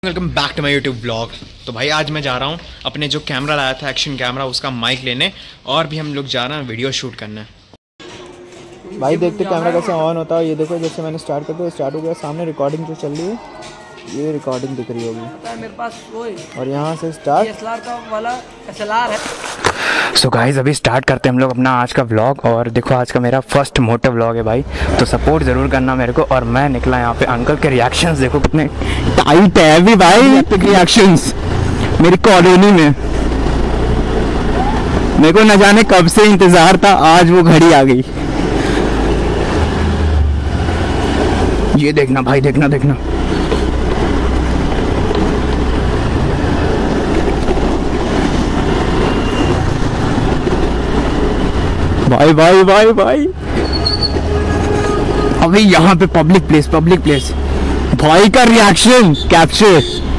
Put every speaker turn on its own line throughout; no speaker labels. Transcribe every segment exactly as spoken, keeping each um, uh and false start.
Welcome back to my YouTube blog. तो भाई आज मैं जा रहा हूँ अपने जो कैमरा लाया था एक्शन कैमरा उसका माइक लेने, और भी हम लोग जा रहे हैं वीडियो शूट करने।
भाई देखते कैमरा कैसे ऑन होता है। ये देखो जैसे मैंने स्टार्ट कर दिया, स्टार्ट हो गया। सामने रिकॉर्डिंग जो चल रही है ये रिकॉर्डिंग दिख रही होगी मेरे पास, और यहाँ से स्टार्ट एसएलआर का वाला एसएलआर है।
सो गाइस अभी स्टार्ट करते हैं हम लोग अपना आज का व्लॉग। और देखो आज का मेरा फर्स्ट मोटो व्लॉग है भाई, तो सपोर्ट ज़रूर करना मेरे को। और मैं निकला यहाँ पे, अंकल के रिएक्शंस देखो कितने टाइट है अभी भाई। एपिक रिएक्शंस मेरी कॉलोनी में, मेरे को न जाने कब से इंतज़ार था, आज वो घड़ी आ गई। ये देखना भाई, देखना देखना भाई भाई भाई भाई। अभी यहाँ पे पब्लिक प्लेस, पब्लिक प्लेस भाई का रिएक्शन कैप्चर।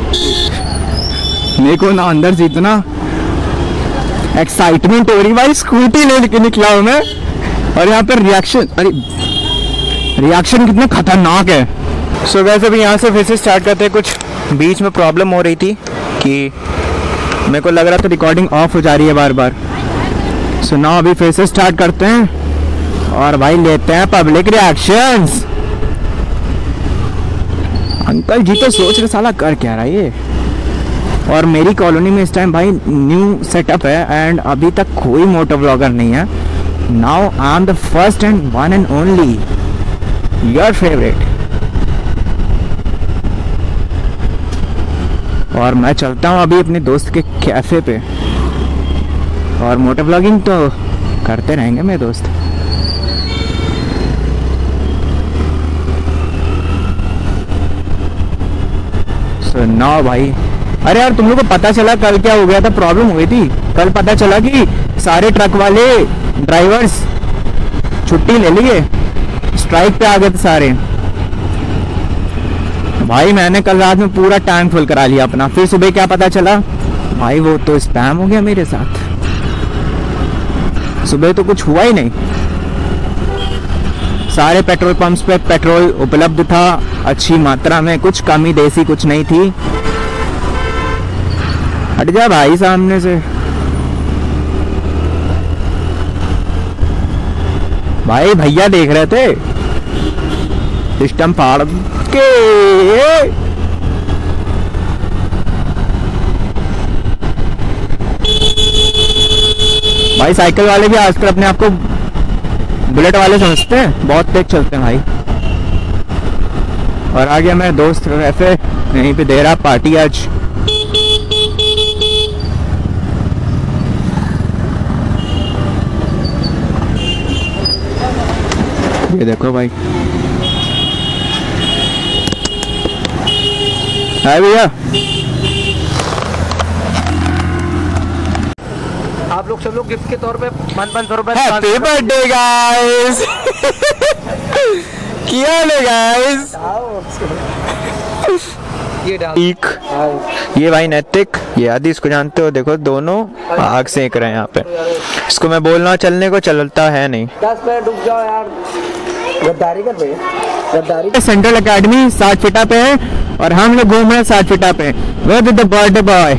मेरे को ना अंदर से इतना एक्साइटमेंट हो रही भाई। स्कूटी लेके निकला हूँ मैं, और यहाँ पे रिएक्शन, अरे रिएक्शन कितने खतरनाक है। सो so वैसे भी यहाँ से फिर से स्टार्ट करते हैं। कुछ बीच में प्रॉब्लम हो रही थी कि मेरे को लग रहा था रिकॉर्डिंग ऑफ हो जा रही है बार बार। सो नाउ अभी फिर से स्टार्ट करते हैं और भाई लेते हैं पब्लिक रिएक्शंस। अंकल जी तो सोच रहे साला कर क्या रहा है ये। और मेरी कॉलोनी में इस टाइम भाई न्यू सेटअप है एंड अभी तक कोई मोटो व्लॉगर नहीं है। Now I am the first and one and only your favourite. और मैं चलता हूँ अभी अपने दोस्त के कैफे पे, और मोटो व्लॉगिंग तो करते रहेंगे मेरे दोस्त। सो नाउ भाई, अरे यार तुम लोग को पता चला कल क्या हो गया था, प्रॉब्लम हो गई थी कल। पता चला कि सारे ट्रक वाले ड्राइवर्स छुट्टी ले लिए, स्ट्राइक पे आ गए थे सारे। भाई मैंने कल रात में पूरा टैंक फुल करा लिया अपना। फिर सुबह क्या पता चला भाई, वो तो स्पैम हो गया मेरे साथ। सुबह तो कुछ हुआ ही नहीं, सारे पेट्रोल पंप्स पे पेट्रोल उपलब्ध था अच्छी मात्रा में, कुछ कमी देसी कुछ नहीं थी। हट जा भाई सामने से। भाई भैया देख रहे थे, सिस्टम फाड़ के। भाई साइकिल वाले भी आजकल अपने आप को बुलेट वाले समझते हैं, बहुत तेज चलते हैं भाई। और आ गया मेरा दोस्त कैफे, यहीं पे दे रहा पार्टी आज। ये देखो भाई, हाय भैया।
आप लोग सब लोग गिफ्ट के तौर पे पाँच पाँच सौ रुपए।
Happy birthday guys. क्या है गाइस,
ये
ठीक। ये भाई नैतिक, ये आदि, इसको जानते हो, देखो दोनों आग सेक रहे हैं यहाँ पे। इसको मैं बोलना चलने को, चलता है नहीं।
दस मिनट रुक जाओ यार, गद्दारी कर रहे हैं गद्दारी।
सेंट्रल एकेडमी सात फिटा पे है और हम लोग घूम रहे हैं सात फिटा पे। Where is the birthday boy.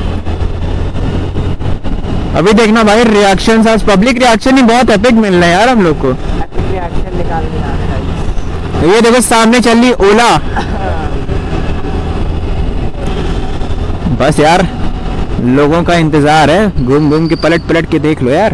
अभी देखना भाई रिएक्शन, आज पब्लिक रिएक्शन ही बहुत एपिक मिल रहे हैं यार हम लोग को।
एपिक रिएक्शन निकाल के आ रहा है।
ये देखो सामने चल रही ओला। बस यार लोगों का इंतजार है, घूम घूम के पलट पलट के देख लो यार।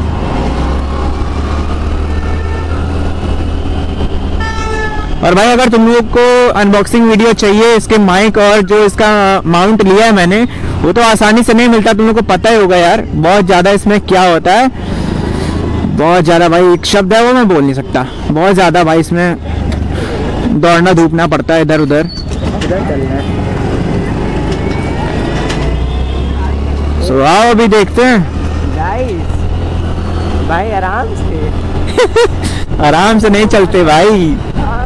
और भाई अगर तुम लोग को अनबॉक्सिंग वीडियो चाहिए, इसके माइक और जो इसका माउंट लिया है मैंने, वो तो आसानी से नहीं मिलता, तुम लोग को पता ही होगा यार। बहुत ज़्यादा इसमें क्या होता है, बहुत ज़्यादा भाई, एक शब्द है वो मैं बोल नहीं सकता। बहुत ज़्यादा भाई इसमें दौड़ना धूपना पड़ता है इधर उधर। सो आओ अभी देखते हैं
गाइस। भाई आराम से
आराम से नहीं चलते भाई।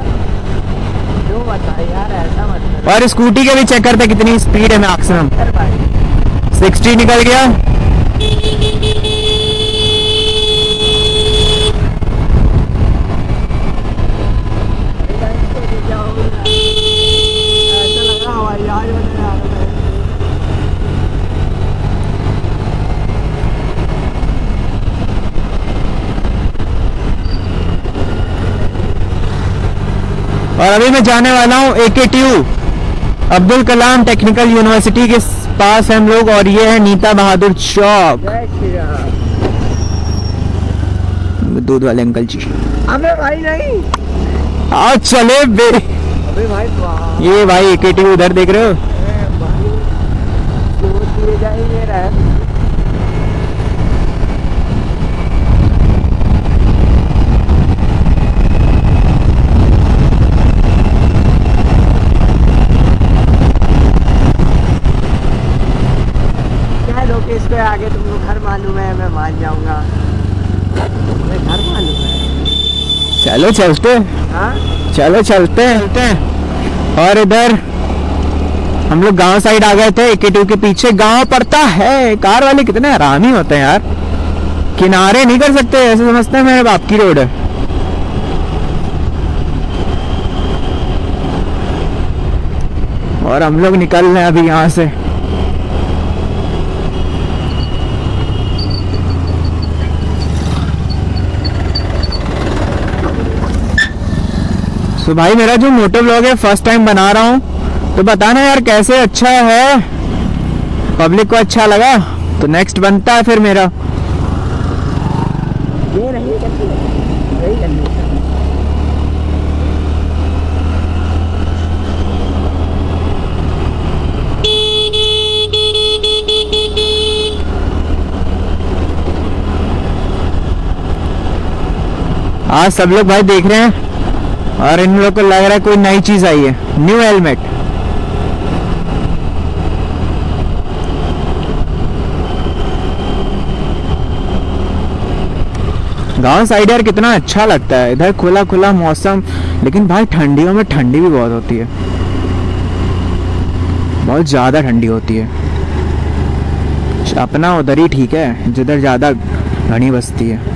यार ऐसा मत।
और स्कूटी के भी चेक करते कितनी स्पीड है मैक्सिमम। सिक्सटी निकल गया।
ऐसा लगा हवाई जहाज
और अभी मैं जाने वाला हूँ A K T U Abdul Kalam technical university के पास हम लोग, और ये है नीता बहादुर चौक। दूध वाले अंकल जी।
अबे भाई नहीं,
आज चले बे।
अबे भाई
ये भाई ए के टी यू उधर देख रहे हो?
जाएंगे इसको आगे तुमको घर मालूम है, मैं मान जाऊंगा, मैं घर मालूम है।
चलो चलते।
हाँ
चलो चलते चलते हैं। और इधर हम लोग गांव साइड आ गए थे। ए के टी यू के पीछे गांव पड़ता है। कार वाले कितने हरामी होते हैं यार, किनारे नहीं कर सकते, ऐसे समझते हैं मेरे बाप की रोड है। और हम लोग निकल रहे हैं अभी यहाँ से। तो भाई मेरा जो मोटो व्लॉग है फर्स्ट टाइम बना रहा हूँ, तो बताना यार कैसे, अच्छा है, पब्लिक को अच्छा लगा तो नेक्स्ट बनता है फिर मेरा।
ये नहीं करती, यही करनी है।
आज सब लोग भाई देख रहे हैं और इन लोगों को लग रहा है कोई नई चीज आई है, न्यू हेलमेट। गांव साइड यार कितना अच्छा लगता है, इधर खुला खुला मौसम, लेकिन भाई ठंडियों में ठंडी भी बहुत होती है, बहुत ज्यादा ठंडी होती है। अपना उधर ही ठीक है जिधर ज्यादा घनी बस्ती है।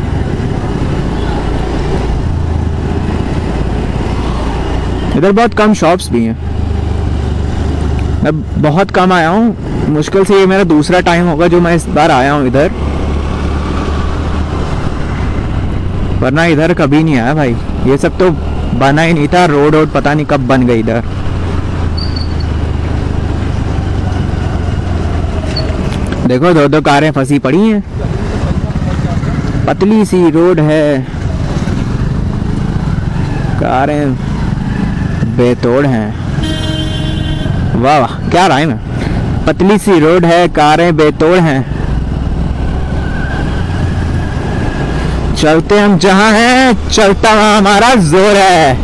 इधर बहुत कम शॉप्स भी हैं। मैं बहुत कम आया हूँ, मुश्किल से ये मेरा दूसरा टाइम होगा जो मैं इस बार आया हूँ इधर, वरना इधर कभी नहीं आया भाई। ये सब तो बना ही नहीं था, रोड रोड पता नहीं कब बन गई इधर। देखो दो दो कारें फंसी पड़ी हैं, पतली सी रोड है, कारें बेतोड़ हैं। वाह वाह क्या राइम है, पतली सी रोड है, कारें बेतोड़ हैं, चलते हम जहां हैं, चलता वहां हमारा जोर है।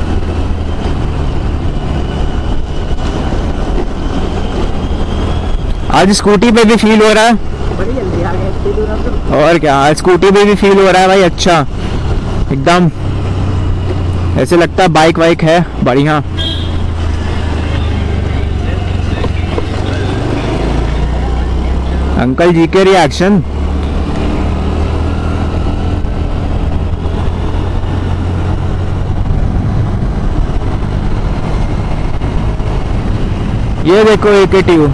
आज स्कूटी पे भी फील हो रहा है,
बड़ी जल्दी आ गए, इतनी दूर हम तो।
और क्या, आज स्कूटी पे भी फील हो रहा है भाई, अच्छा एकदम ऐसे लगता है बाइक वाइक है बढ़िया। अंकल जी के रिएक्शन, ये देखो ए के टी यू।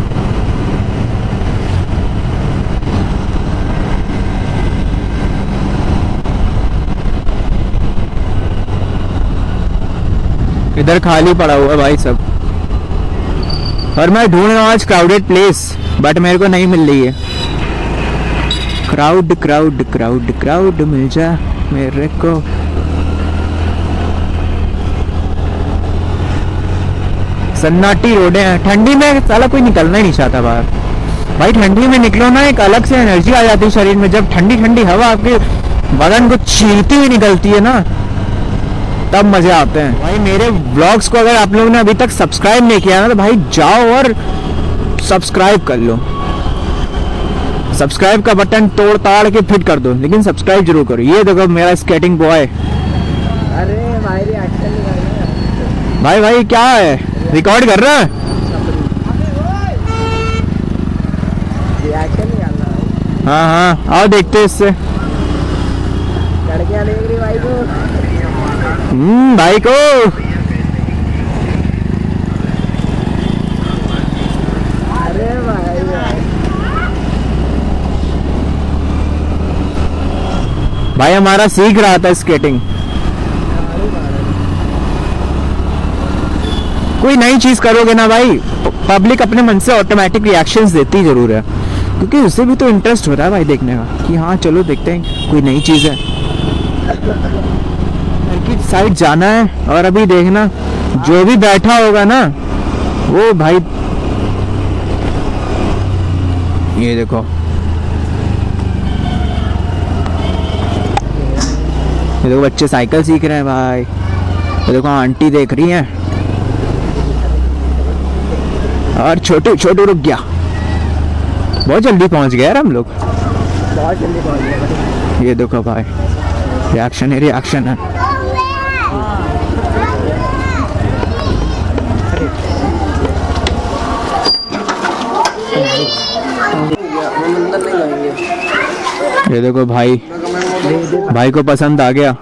इधर खाली पड़ा हुआ है भाई सब, और मैं ढूंढ रहा हूँ आज क्राउडेड प्लेस, बट मेरे को नहीं मिल रही है। क्राउड क्राउड क्राउड क्राउड मिल जा मेरे को। सन्नाटी रोडें हैं, ठंडी में साला कोई निकलना ही नहीं चाहता बाहर। भाई ठंडी में निकलो ना, एक अलग से एनर्जी आ जाती है शरीर में, जब ठंडी ठंडी हवा आपके बदन को चीरती हुई निकलती है ना, तब मजे आते हैं। भाई मेरे व्लॉग्स को अगर आप लोगों ने अभी तक सब्सक्राइब नहीं किया ना, तो भाई जाओ और सब्सक्राइब कर लो। सब्सक्राइब का बटन तोड़ ताड़ के फिट कर दो, लेकिन सब्सक्राइब जरूर करो। ये देखो मेरा स्केटिंग बॉय।
अरे भाई रिएक्शन निकाल,
भाई भाई क्या है, रिकॉर्ड कर रहा है?
रिएक्शन निकालना भाई।
हाँ हाँ आओ देखते हैं इससे।
लड़कियां देख रही भाई को।
हम्म भाई को
अरे भाई भाई
भाई हमारा सीख रहा था स्केटिंग। कोई नई चीज करोगे ना भाई, पब्लिक अपने मन से ऑटोमेटिक रिएक्शंस देती जरूर है, क्योंकि उससे भी तो इंटरेस्ट हो रहा है भाई देखने का कि हाँ चलो देखते हैं कोई नई चीज है। घर की साइड जाना है और अभी देखना जो भी बैठा होगा ना वो भाई, ये देखो ये देखो बच्चे साइकिल सीख रहे हैं भाई, ये देखो आंटी देख रही हैं और छोटू छोटू रुक गया। बहुत जल्दी पहुंच गए यार हम लोग,
बहुत जल्दी पहुंच गए।
ये देखो भाई रिएक्शन है रिएक्शन है। ये देखो भाई, भाई को पसंद आ गया,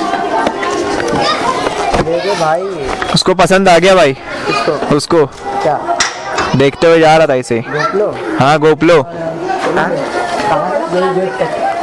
देखो भाई
उसको पसंद आ गया भाई।
किसको?
उसको
क्या
देखते हुए जा रहा था इसे।
देख लो।
हाँ गोपलो।
हाँ? कहाँ? यही गेट तक।